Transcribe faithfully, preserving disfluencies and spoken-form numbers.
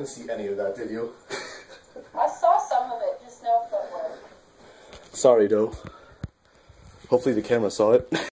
didn't see any of that, did you? I saw some of it, just no footwork. Sorry, though. Hopefully the camera saw it.